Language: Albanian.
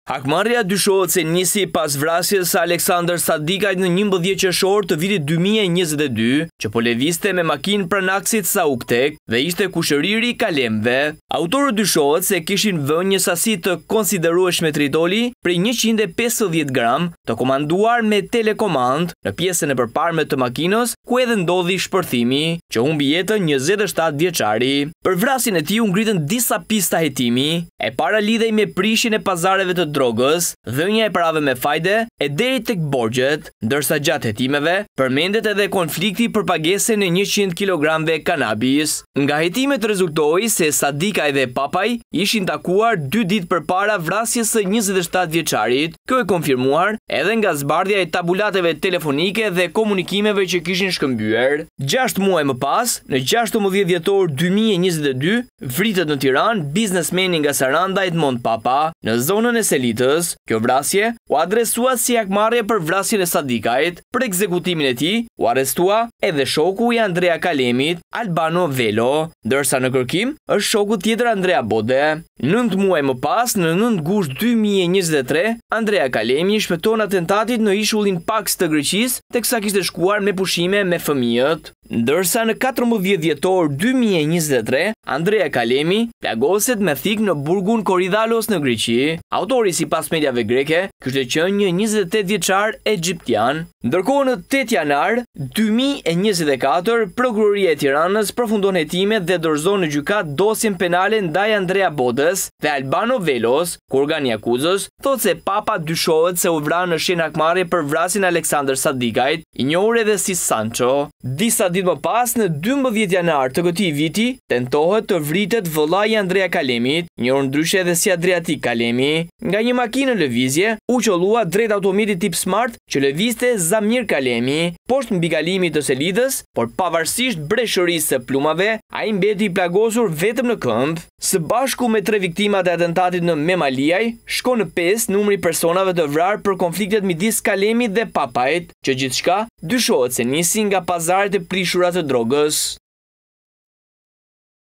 Hakmarrja dyshohet se nisi pas vrasjes së Aleksandr Sadikajt në 11 qershor të vitit 2022, që po lëvizte me makinë pranaksit Sauktek dhe ishte kushëriri i kalemve. Autorët dyshohet se kishin vënë një sasi të konsiderueshme tritoli prej 150 gram të komanduar me telekomand në pjesën e përparme të makinës, ku edhe ndodhi shpërthimi, që humbi jetën 27 vjeçari. Për vrasjen e tij u ngritën disa pista hetimi, e para lidhej me prishjen e pazareve të drogës, dhënia e parave me fajde e deri tek borxhet, ndërsa gjatë hetimeve përmendet edhe konflikti për pagesën e 100 kg kanabis. Nga hetimet rezultoi se Sadikaj dhe papaj ishin takuar 2 ditë përpara vrasjes së 27 vjeçarit. Kjo e konfirmuar edhe nga zbardhja e tabulateve telefonike dhe komunikimeve që kishin shkëmbyer. 6 muaj më pas, në 16 dhjetor 2022, vritet në Tiranë biznesmeni nga Saranda Edmond Papa, në zonën e Selitës. Kjo vrasje u adresua si hakmarrje për vrasjen e Sadikajt. Për ekzekutimin e tij u arrestua edhe shoku i Andrea Kalemit, Albano Velo, ndërsa në kërkim është shoku tjetër Andrea Bode. 9 muaj më pas, në 9 gusht 2023, Andrea Kalemi shpëton atentatit në ishullin Paks të Greqisë, teksa kishte shkuar me pushime me fëmijët. Ndërsa në 14 dhjetor 2023, Andrea Kalemi plagoset me thik në burgun Korydallos në Greqi. Autori sipas mediave greke kishte qenë një 28 vjeçar egjiptian. Ndërkohë në 8 janar 2024, prokuroria e Tiranës përfundon hetimet dhe dorëzon në gjykat dosjen penale ndaj Andrea Bodës dhe Albano Velos, ku organi akuzës thotë se Papa dyshohet se u vra në shenjë hakmarrje për vrasjen e Aleksandr Sadikajt, i njohur edhe si Sancho. Disa ditë më pas, në 12 janar të këtij viti, tentohet të vritet vëllai i Andrea Kalemit, njohur ndryshe edhe si Adriatik Kalemi, nga një makinë në lëvizje, u qollua drejt automitit tip Smart që lëvizte Zamir Kalemi, poshtë mbi kalimit të Selitës, por pavarësisht breshërisë së plumave, ai mbeti i plagosur vetëm në këmbë. Së bashku me 3 viktimat e atentatit në Memaliaj, shkon në 5 numri personave të vrarë për konfliktet midis Kalemit dhe Papait, që gjithçka dyshohet se nisi nga pazaret e prishura të drogës.